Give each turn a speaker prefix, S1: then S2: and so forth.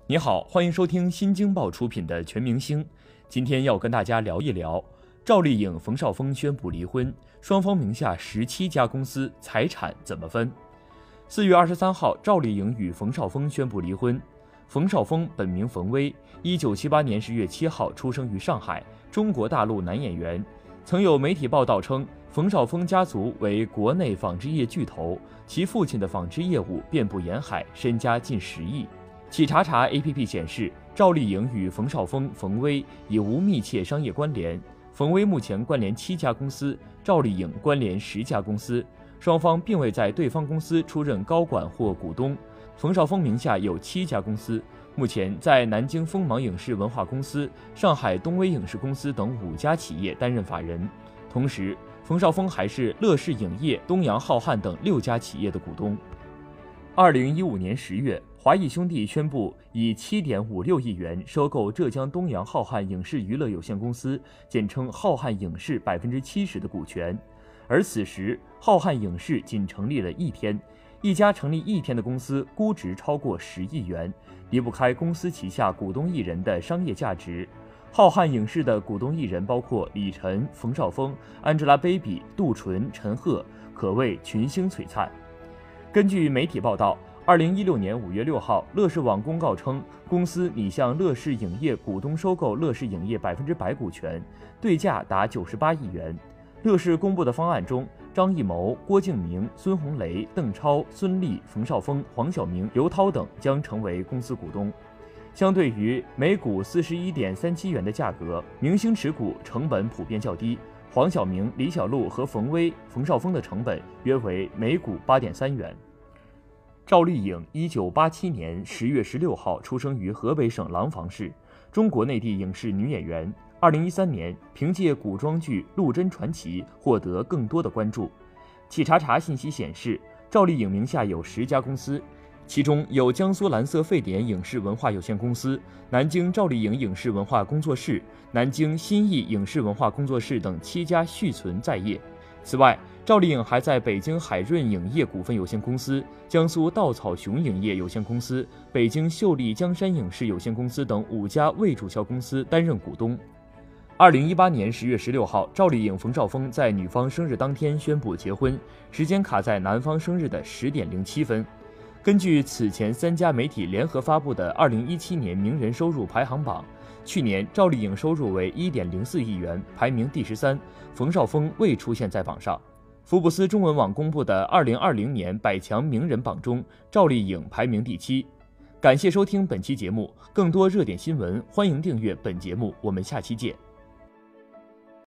S1: 你好，欢迎收听新京报出品的全明星。今天要跟大家聊一聊赵丽颖、冯绍峰宣布离婚，双方名下17家公司财产怎么分？4月23号，赵丽颖与冯绍峰宣布离婚。冯绍峰本名冯威，1978年10月7号出生于上海，中国大陆男演员。曾有媒体报道称，冯绍峰家族为国内纺织业巨头，其父亲的纺织业务遍布沿海，身家近10亿。企查查 APP 显示，赵丽颖与冯绍峰、冯威已无密切商业关联。冯威目前关联7家公司，赵丽颖关联10家公司，双方并未在对方公司出任高管或股东。冯绍峰名下有7家公司，目前在南京锋芒影视文化公司、上海东威影视公司等5家企业担任法人。同时，冯绍峰还是乐视影业、东洋浩瀚等6家企业的股东。2015年10月，华谊兄弟宣布以7.56亿元收购浙江东洋浩瀚影视娱乐有限公司，简称浩瀚影视70%的股权。而此时，浩瀚影视仅成立了1天，一家成立1天的公司估值超过10亿元，离不开公司旗下股东艺人的商业价值。浩瀚影视的股东艺人包括李晨、冯绍峰、Angelababy、杜淳、陈赫，可谓群星璀璨。根据媒体报道，2016年5月6号，乐视网公告称，公司拟向乐视影业股东收购乐视影业100%股权，对价达98亿元。乐视公布的方案中，张艺谋、郭敬明、孙红雷、邓超、孙俪、冯绍峰、黄晓明、刘涛等将成为公司股东。相对于每股41.37元的价格，明星持股成本普遍较低。黄晓明、李小璐和冯威、冯绍峰的成本约为每股8.3元。赵丽颖1987年10月16号出生于河北省廊坊市，中国内地影视女演员。2013年，凭借古装剧《陆贞传奇》获得更多的关注。企查查信息显示，赵丽颖名下有10家公司，其中有江苏蓝色沸点影视文化有限公司、南京赵丽颖影视文化工作室、南京新艺影视文化工作室等7家续存在业。此外，赵丽颖还在北京海润影业股份有限公司、江苏稻草熊影业有限公司、北京秀丽江山影视有限公司等5家未注销公司担任股东。2018年10月16号，赵丽颖、冯绍峰在女方生日当天宣布结婚，时间卡在男方生日的10点07分。根据此前3家媒体联合发布的2017年名人收入排行榜，去年赵丽颖收入为1.04亿元，排名第13，冯绍峰未出现在榜上。福布斯中文网公布的2020年100强名人榜中，赵丽颖排名第7。感谢收听本期节目，更多热点新闻，欢迎订阅本节目，我们下期见。